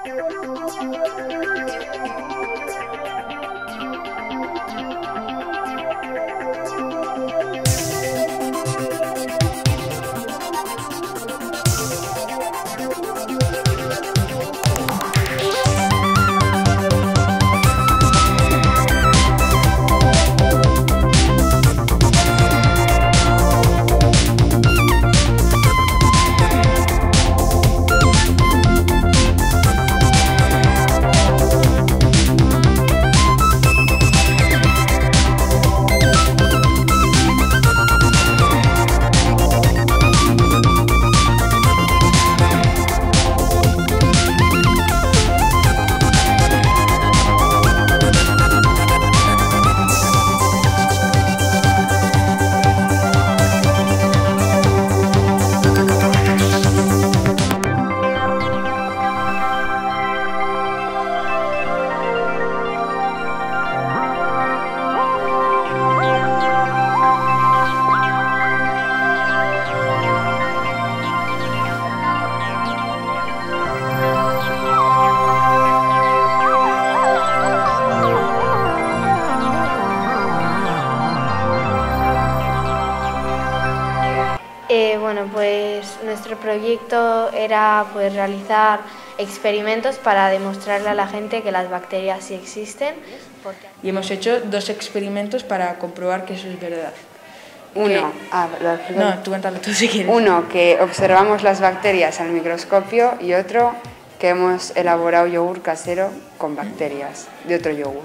Bueno, pues nuestro proyecto era pues realizar experimentos para demostrarle a la gente que las bacterias sí existen. Y hemos hecho 2 experimentos para comprobar que eso es verdad. Uno, no, tú cuéntalo tú si quieres. Uno, que observamos las bacterias al microscopio, y otro, que hemos elaborado yogur casero con bacterias de otro yogur.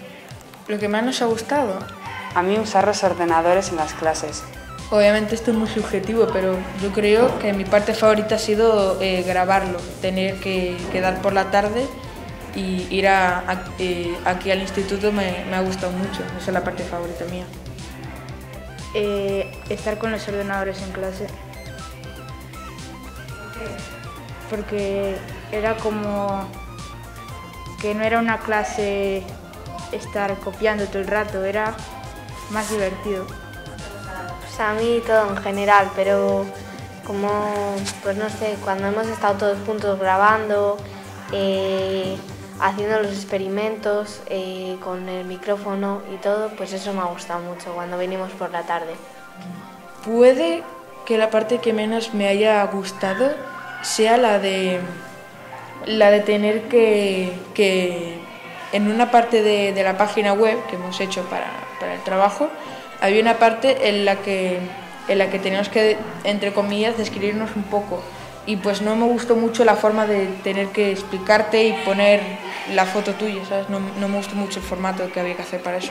Lo que más nos ha gustado. A mí usar los ordenadores en las clases. Obviamente esto es muy subjetivo, pero yo creo que mi parte favorita ha sido grabarlo, tener que quedar por la tarde y ir aquí al instituto me ha gustado mucho, esa es la parte favorita mía. Estar con los ordenadores en clase. Porque era como que no era una clase estar copiando todo el rato, era más divertido. Pues a mí todo en general, pero como, pues no sé, cuando hemos estado todos juntos grabando, haciendo los experimentos con el micrófono y todo, pues eso me ha gustado mucho cuando venimos por la tarde. Puede que la parte que menos me haya gustado sea la de tener que en una parte de la página web que hemos hecho para el trabajo, había una parte en la que teníamos que, entre comillas, describirnos un poco. Y pues no me gustó mucho la forma de tener que explicarte y poner la foto tuya, ¿sabes? No me gustó mucho el formato que había que hacer para eso.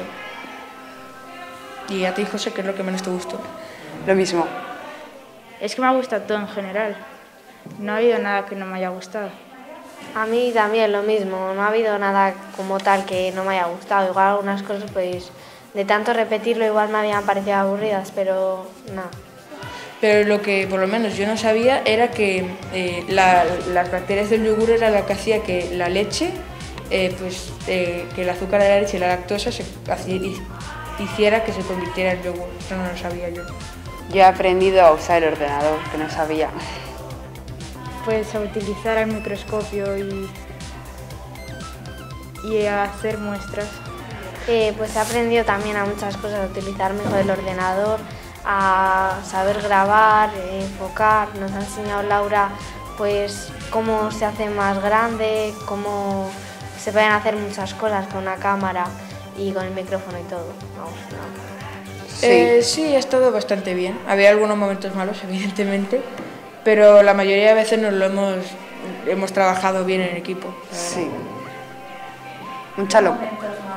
¿Y a ti, José, qué es lo que menos te gustó? Lo mismo. Es que me ha gustado todo en general. No ha habido nada que no me haya gustado. A mí también lo mismo, no ha habido nada como tal que no me haya gustado. Igual algunas cosas, pues, de tanto repetirlo igual me habían parecido aburridas, pero no. Pero lo que por lo menos yo no sabía era que las bacterias del yogur era lo que hacía que la leche, que el azúcar de la leche y la lactosa hiciera que se convirtiera en yogur. Eso no lo sabía yo. Yo he aprendido a usar el ordenador, que no sabía. Pues a utilizar el microscopio y a hacer muestras. Pues he aprendido también a muchas cosas, a utilizar mejor el ordenador, a saber grabar, enfocar. Nos ha enseñado Laura pues cómo se hace más grande, cómo se pueden hacer muchas cosas con una cámara y con el micrófono y todo. Sí, ha estado bastante bien. Había algunos momentos malos, evidentemente, pero la mayoría de veces hemos trabajado bien en equipo. Sí. Mucha locura.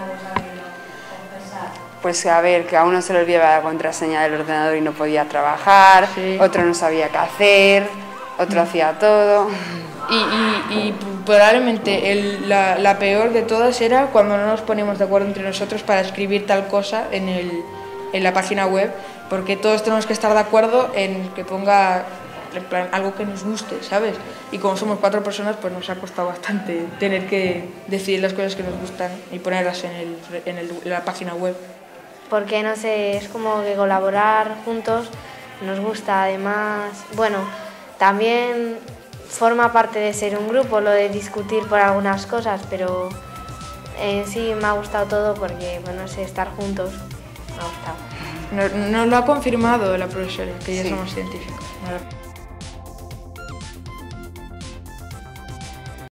Pues a ver, que a uno se le olvidaba la contraseña del ordenador y no podía trabajar, sí. Otro no sabía qué hacer, otro hacía todo. Y probablemente la peor de todas era cuando no nos poníamos de acuerdo entre nosotros para escribir tal cosa en la página web, porque todos tenemos que estar de acuerdo en que ponga en plan, algo que nos guste, ¿sabes? Y como somos 4 personas, pues nos ha costado bastante tener que decidir las cosas que nos gustan y ponerlas en la página web. Porque, no sé, es como que colaborar juntos nos gusta, además, bueno, también forma parte de ser un grupo, lo de discutir por algunas cosas, pero en sí me ha gustado todo porque, bueno, no sé, estar juntos me ha gustado. Nos lo ha confirmado la profesora, que ya Sí. somos científicos.